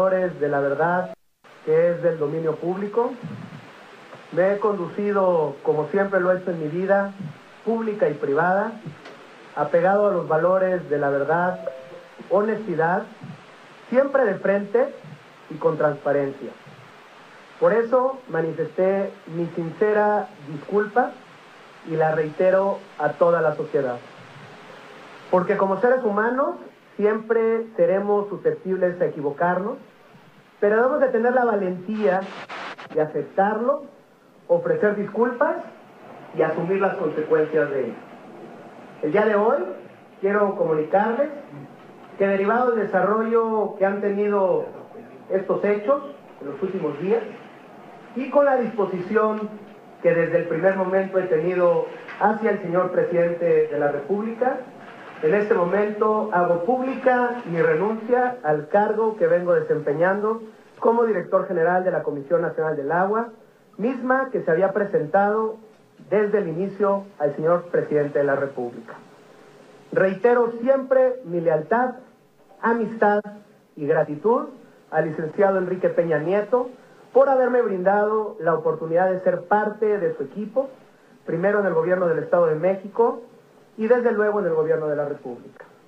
de la verdad, que es del dominio público. Me he conducido, como siempre lo he hecho en mi vida, pública y privada, apegado a los valores de la verdad, honestidad, siempre de frente y con transparencia. Por eso manifesté mi sincera disculpa y la reitero a toda la sociedad. Porque como seres humanos siempre seremos susceptibles a equivocarnos, pero debemos de tener la valentía de aceptarlo, ofrecer disculpas y asumir las consecuencias de ello. El día de hoy quiero comunicarles que derivado del desarrollo que han tenido estos hechos en los últimos días y con la disposición que desde el primer momento he tenido hacia el señor presidente de la República, en este momento hago pública mi renuncia al cargo que vengo desempeñando como director general de la Comisión Nacional del Agua, misma que se había presentado desde el inicio al señor presidente de la República. Reitero siempre mi lealtad, amistad y gratitud al licenciado Enrique Peña Nieto por haberme brindado la oportunidad de ser parte de su equipo, primero en el gobierno del Estado de México y desde luego en el gobierno de la República.